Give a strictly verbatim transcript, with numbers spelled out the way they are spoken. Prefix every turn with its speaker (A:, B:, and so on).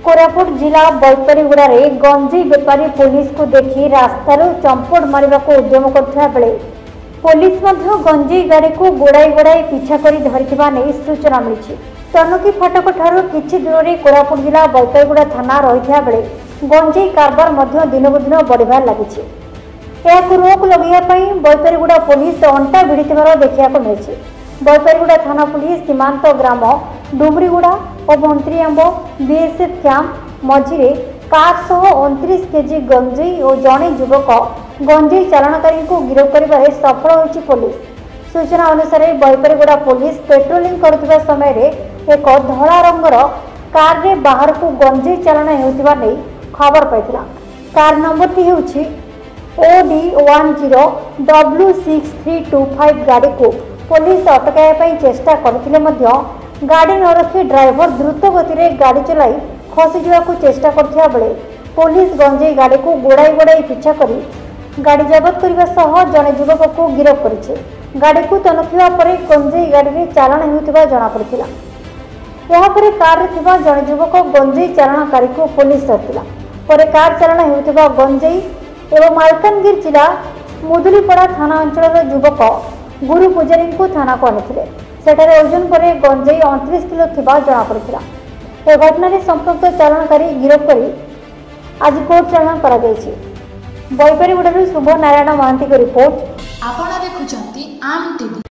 A: कोरापुट जिला बैपारीगुड़ा में गंजेई बेपारी पुलिस को देखी रास्तार चंपड़ मारने को उद्यम करथिबा बेले पुलिस मध्य गंजेई गाड़ी को गोड़ाई गोड़ाई पीछा कर धरिथिबा नै सूचना मिली। तनुकी फाटक ठारू किछि दूर में कोरापुट जिला बैपारीगुड़ा थाना रहिथिबा बेले गंजेई कारबार मध्य दिनकु दिन बढ़िबार लागिछि। एहाकु रोक लगाइबा बैपारीगुड़ा पुलिस अंटा भिड़िथिबार देखिबाक मिलिछि। बैपारीगुड़ा थाना पुलिस सीमांत ग्राम डुमरीगुड़ा और मंत्रीआंब बीएसएफ कैंप मझिरे कार सह उनतीस केजी गंजेई और जड़े युवक गंजेई चालाणकारी को गिरफ्त करिबारे सफल होइछि पुलिस। सूचना अनुसार बैपारीगुड़ा पुलिस पेट्रोलिंग करुवा समय एक धला रंगर कार रे बाहर को गंजेई चालाण हेउथिबा नै खबर पाइथिला। कार नंबर टी हेउछि O D one zero W six three two five गाड़ी को पुलिस अटकाइबा चेष्टा करथिले मध्य गाड़ी न रखी ड्राइवर द्रुत गति में गाड़ी चलाई खसी जावाक चेष्टा करथिबा बेले पुलिस गंजेई गाड़ी को गोड़ाई गोड़ाई पीछा करी गाड़ी जबत करने सह जड़े युवक को गिरफ्त करिछि। गाड़ी को तनखिबा परे गंजेई गाड़ी में चालाण हेउथिबा जणा पड़िथिला। एहा परे कार रे थिबा जड़े युवक गंजेई चालाणकारी को पुलिस धरथिला। परे कार चालाण हेउथिबा गंजेई एवं मालकानगिरी जिला मुदुलीपड़ा थाना अंचल युवक गुरु पुजारी को थाना को आनिथिले। सेठारे ओजन पर गंजेई उनतीस किलो थिबा जणा पड़िथिला। ए घटना रे संपृक्त चालाणकारी गिरफ्त करी आज कोर्ट चालाण करा जायछि। बैपारीगुड़ा शुभ नारायण महांती को रिपोर्ट।
B: आपण देखुचंती आम टीवी।